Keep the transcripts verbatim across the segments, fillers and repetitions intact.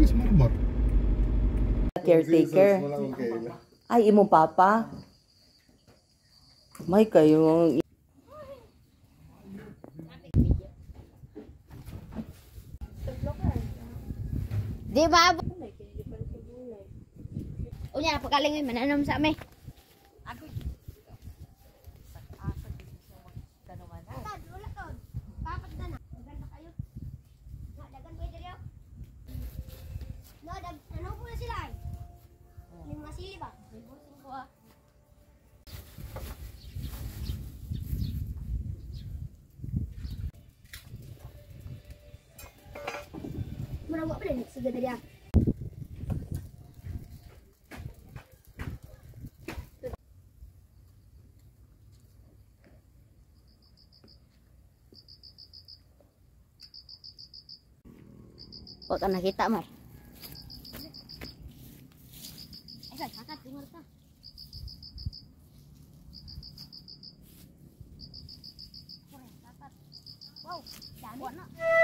is marmar. Caretaker. Ay, imo papa. May kayo. Di ba? Unya, pagkalingoy mananom sa amin. Merawak apa nih sudah tadi ah? Kok kan nakita mar? Eh, kakak dengar ta? Wow, dami warna.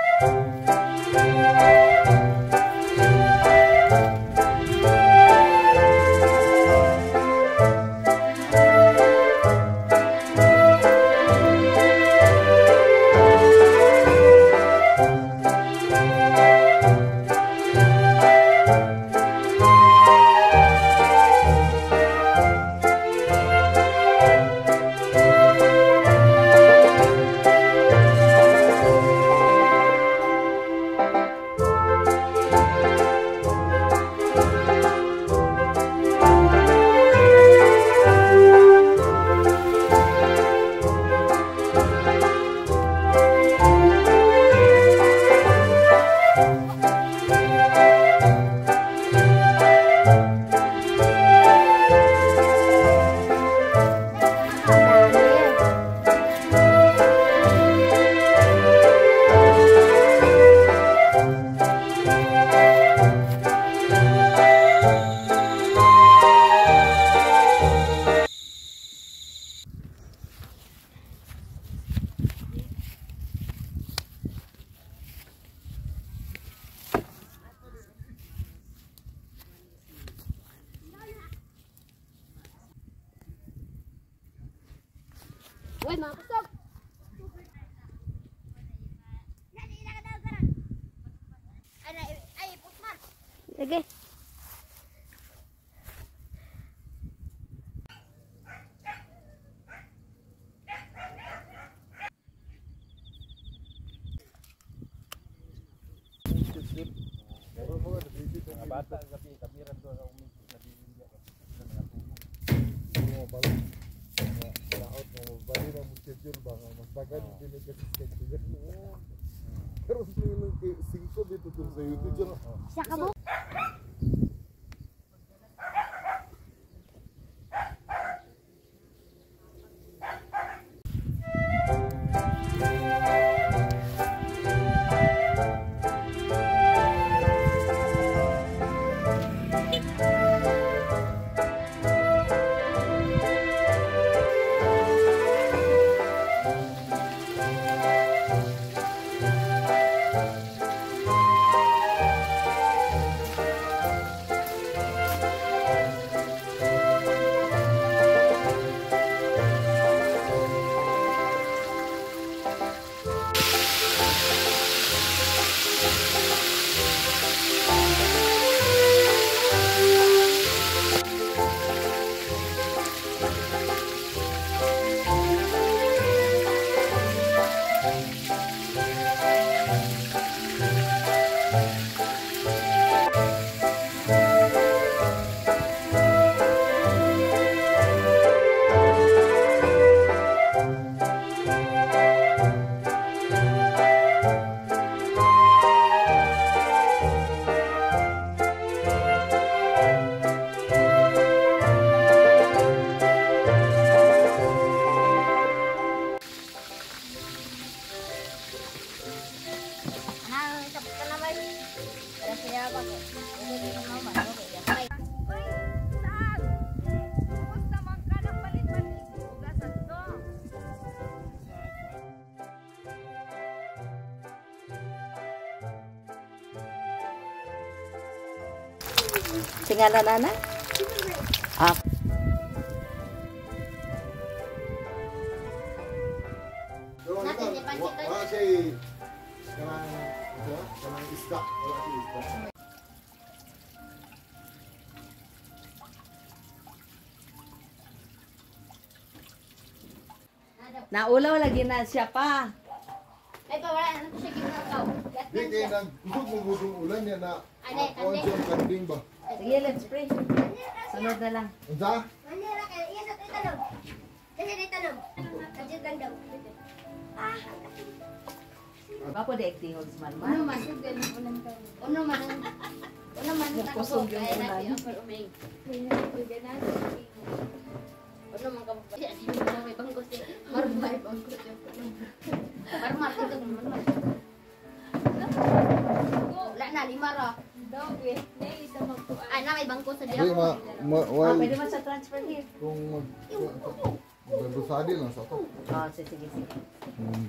Woi, mau besok. Lagi. Bata tapi kamiran doon sa umis na bibigyan ko sa natulog. Mo balo. Laot mo bali na mo schedule ba mas bagan din ka schedule. Pero nung cinco dito sa YouTube dyan. Siya ka mo? Tingala nana? Ah. Pero Natin, ito, ipansin wa- ka. wala siya kanang ano, kanang isda. Wala siya isda. Naulaw lagi na siya pa. Ay, pa, wala. Ano ko siya ginagaw? Lahat Di yan kaya siya. nag kusog mo gudong ulan niya na Ane, kuwan ane. siyang kanding ba? Sige, let's pray. Sunod na lang. Unsa? Manira kayo. Iya sa itanong. Kasi na itanong. Kasi lang daw. Ah, Bapo di actingog sa man Ano man. man? Ano man? Ano man? Nagkusog yung Kaya ulan. natin ang uming. Ano man ka ba? Hindi mo may bangko siya. Marmay bangko siya. Marmay ito marmay. Wala na lima ra. Ay na may bangko sa Di diyan. ma, ma Ah, wal pwede man sa transfer here. kung mag Bandusadi lang sa to. Ah, sige, sige, sige. Hmm.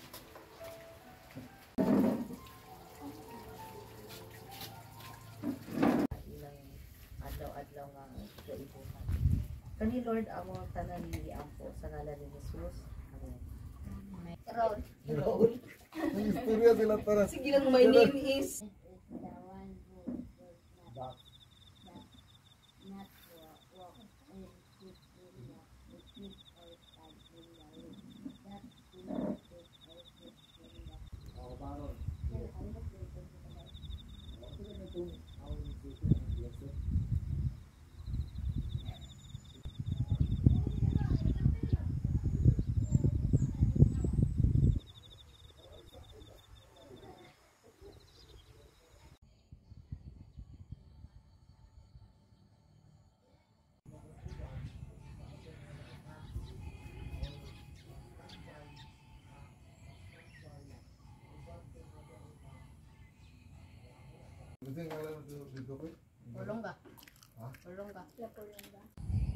Ilang adlaw-adlaw nga kaibuhan. Kani Lord amo tanan ni ampo sa ngalan ni Jesus. Amen. Roll. Roll. May istorya sila para. Sige lang, my name is Ito yung ngalan mo dito ko. Ulong ka. Ha? Ulong ka. Ulong ka.